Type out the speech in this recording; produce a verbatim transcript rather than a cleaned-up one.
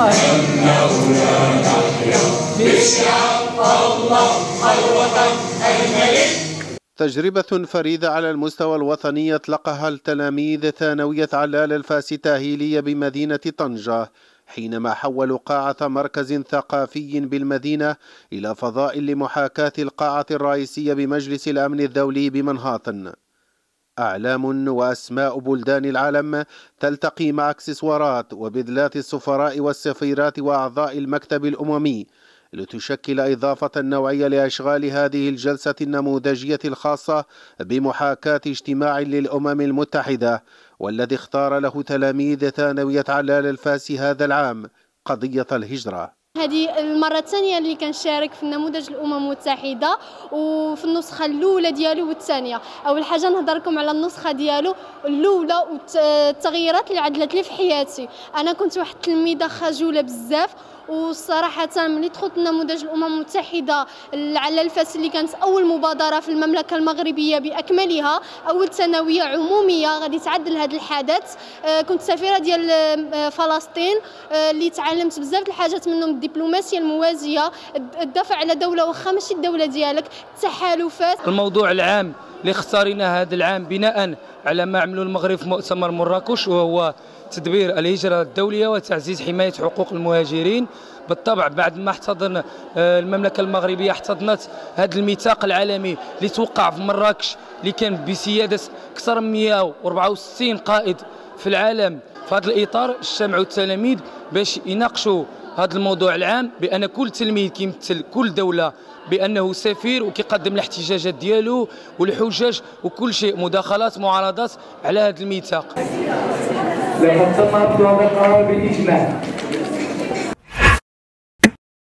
تجربة فريدة على المستوى الوطني أطلقها التلاميذ ثانوية علال الفاس التأهيلية بمدينة طنجة حينما حولوا قاعة مركز ثقافي بالمدينة إلى فضاء لمحاكاة القاعة الرئيسية بمجلس الأمن الدولي بمنهاتن. أعلام وأسماء بلدان العالم تلتقي مع اكسسوارات وبذلات السفراء والسفيرات وأعضاء المكتب الأممي لتشكل إضافة نوعية لأشغال هذه الجلسة النموذجية الخاصة بمحاكاة اجتماع للأمم المتحدة، والذي اختار له تلاميذ ثانوية علال الفاس هذا العام قضية الهجرة. هذه المرة الثانية اللي كنشارك في نموذج الأمم المتحدة وفي النسخة الأولى ديالو والثانية. أول حاجة نهضر لكم على النسخة ديالو الأولى والتغييرات اللي عدلت لي في حياتي. أنا كنت واحد التلميذة خجولة بزاف، وصراحة ملي دخلت نموذج الأمم المتحدة على الفاس اللي كانت أول مبادرة في المملكة المغربية بأكملها، أول ثانوية عمومية غادي تعدل هذا الحدث. كنت سفيرة ديال فلسطين اللي تعلمت بزاف الحاجات منهم، الدبلوماسية الموازية، الدفع على دولة واخا ماشي الدولة ديالك، التحالفات. الموضوع العام اللي اختاريناه هذا العام بناء على ما عملوا المغرب في مؤتمر مراكش، وهو تدبير الهجرة الدولية وتعزيز حماية حقوق المهاجرين. بالطبع بعد ما احتضن المملكة المغربية احتضنت هذا الميثاق العالمي اللي توقع في مراكش، اللي كان بسيادة أكثر من مئة وأربعة وستين قائد في العالم. في هذا الإطار اجتمعوا التلاميذ باش يناقشوا هذا الموضوع العام، بأن كل تلميذ كيمثل كل دولة بأنه سفير وكيقدم الاحتجاجات ديالو والحجج وكل شيء، مداخلات معارضات على هذا الميثاق. لقد تم إصدار هذا القرار بالإجماع